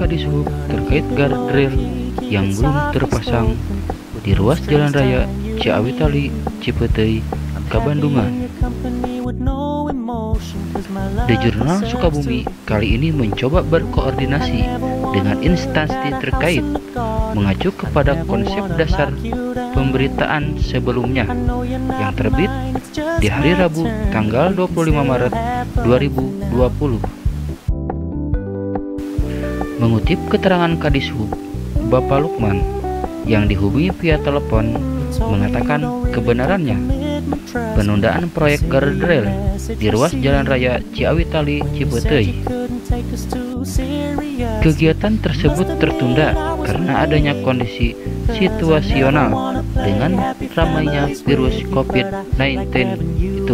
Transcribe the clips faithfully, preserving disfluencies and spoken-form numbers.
Kadishub terkait guardrail yang belum terpasang di ruas Jalan Raya Ciawitali Cipetei, Kabandungan. The Jurnal Sukabumi kali ini mencoba berkoordinasi dengan instansi terkait mengacu kepada konsep dasar pemberitaan sebelumnya yang terbit di hari Rabu tanggal dua puluh lima Maret dua ribu dua puluh. Mengutip keterangan Kadishub, Bapak Lukman yang dihubungi via telepon mengatakan kebenarannya penundaan proyek guardrail di ruas Jalan Raya Ciawitali Cipetei. Kegiatan tersebut tertunda karena adanya kondisi situasional dengan ramainya virus covid sembilan belas itu.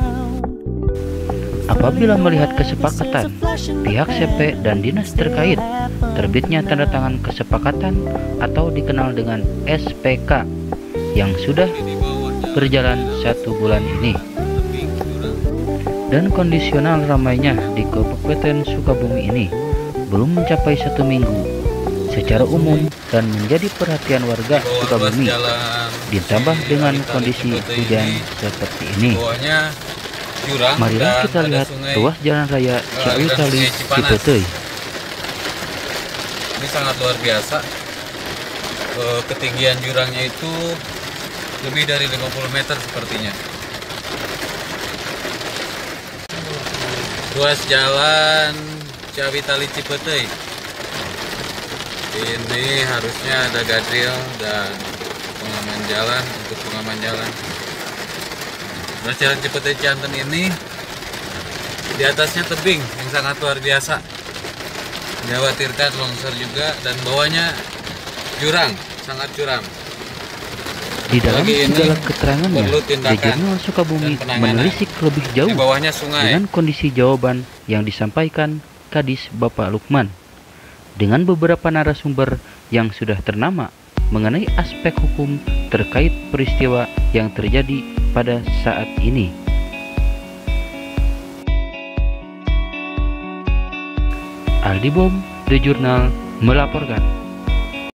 Apabila melihat kesepakatan pihak C P dan dinas terkait terbitnya tanda tangan kesepakatan atau dikenal dengan S P K yang sudah berjalan satu bulan ini, dan kondisional ramainya di Kabupaten Sukabumi ini belum mencapai satu minggu secara umum dan menjadi perhatian warga Sukabumi, ditambah dengan kondisi hujan seperti ini. Marilah kita lihat ruas Jalan Raya Ciawitali Cipetei. Ini sangat luar biasa. Ketinggian jurangnya itu lebih dari lima puluh meter sepertinya. Ruas Jalan Ciawitali Cipetei. Ini harusnya ada guardrail dan pengaman jalan untuk pengaman jalan. Ruas Jalan Cipetei Cianten ini di atasnya tebing yang sangat luar biasa, dikhawatirkan longsor juga, dan bawahnya jurang, sangat curam. Di dalam segala keterangannya, The Jurnal Sukabumi menelisik lebih jauh dengan kondisi jawaban yang disampaikan Kadis Bapak Lukman dengan beberapa narasumber yang sudah ternama mengenai aspek hukum terkait peristiwa yang terjadi pada saat ini. Aldi Bom, The Jurnal melaporkan.